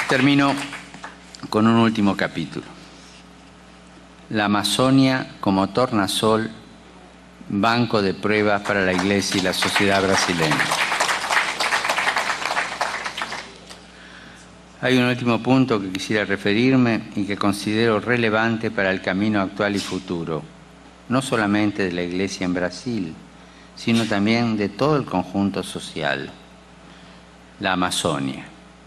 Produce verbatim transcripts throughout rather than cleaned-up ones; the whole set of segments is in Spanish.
Termino con un último capítulo. La Amazonia como tornasol, banco de pruebas para la Iglesia y la sociedad brasileña. Hay un último punto que quisiera referirme y que considero relevante para el camino actual y futuro, no solamente de la Iglesia en Brasil, sino también de todo el conjunto social, la Amazonia.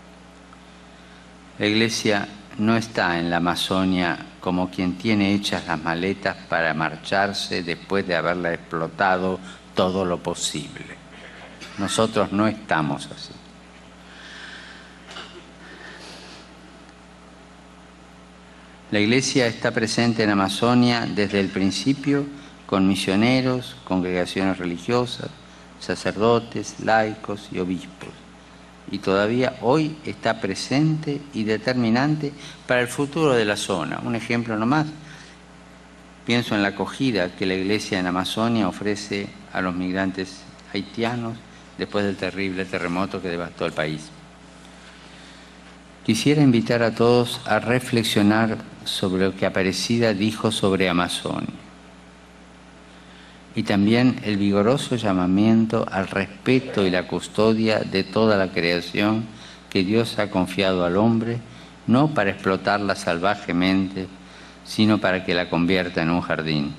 La Iglesia no está en la Amazonia como quien tiene hechas las maletas para marcharse después de haberla explotado todo lo posible. Nosotros no estamos así. La Iglesia está presente en Amazonia desde el principio con misioneros, congregaciones religiosas, sacerdotes, laicos y obispos. Y todavía hoy está presente y determinante para el futuro de la zona. Un ejemplo nomás, pienso en la acogida que la Iglesia en Amazonia ofrece a los migrantes haitianos después del terrible terremoto que devastó el país. Quisiera invitar a todos a reflexionar sobre lo que Aparecida dijo sobre Amazonia y también el vigoroso llamamiento al respeto y la custodia de toda la creación que Dios ha confiado al hombre, no para explotarla salvajemente, sino para que la convierta en un jardín.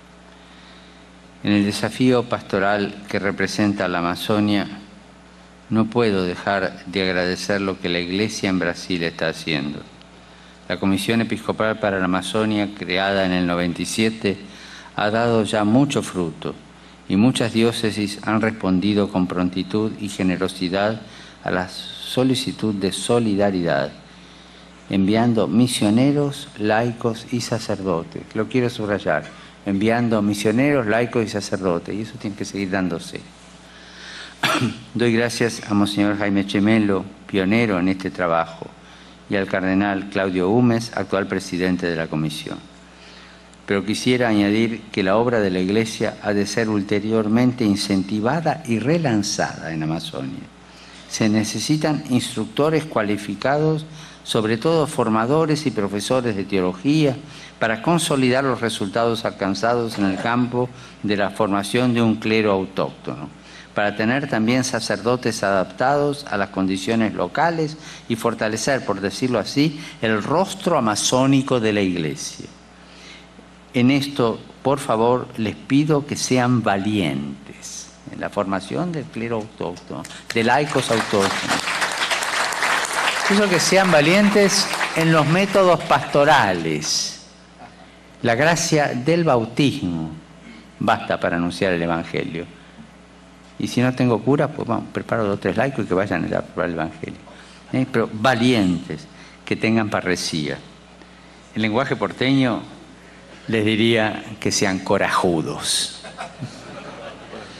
En el desafío pastoral que representa la Amazonia, no puedo dejar de agradecer lo que la Iglesia en Brasil está haciendo. La Comisión Episcopal para la Amazonia, creada en el noventa y siete, ha dado ya mucho fruto y muchas diócesis han respondido con prontitud y generosidad a la solicitud de solidaridad, enviando misioneros, laicos y sacerdotes. Lo quiero subrayar, enviando misioneros, laicos y sacerdotes, y eso tiene que seguir dándose. Doy gracias a Monseñor Jaime Chemelo, pionero en este trabajo, y al cardenal Claudio Humes, actual presidente de la Comisión. Pero quisiera añadir que la obra de la Iglesia ha de ser ulteriormente incentivada y relanzada en Amazonia. Se necesitan instructores cualificados, sobre todo formadores y profesores de teología, para consolidar los resultados alcanzados en el campo de la formación de un clero autóctono, para tener también sacerdotes adaptados a las condiciones locales y fortalecer, por decirlo así, el rostro amazónico de la Iglesia. En esto, por favor, les pido que sean valientes en la formación del clero autóctono, de laicos autóctonos. Pido que sean valientes en los métodos pastorales. La gracia del bautismo basta para anunciar el Evangelio. Y si no tengo cura, pues vamos, preparo dos o tres laicos y que vayan a preparar el Evangelio. ¿Eh? Pero valientes, que tengan parresía. El lenguaje porteño les diría que sean corajudos.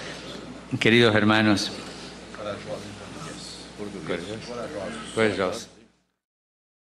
Queridos hermanos, corajosos.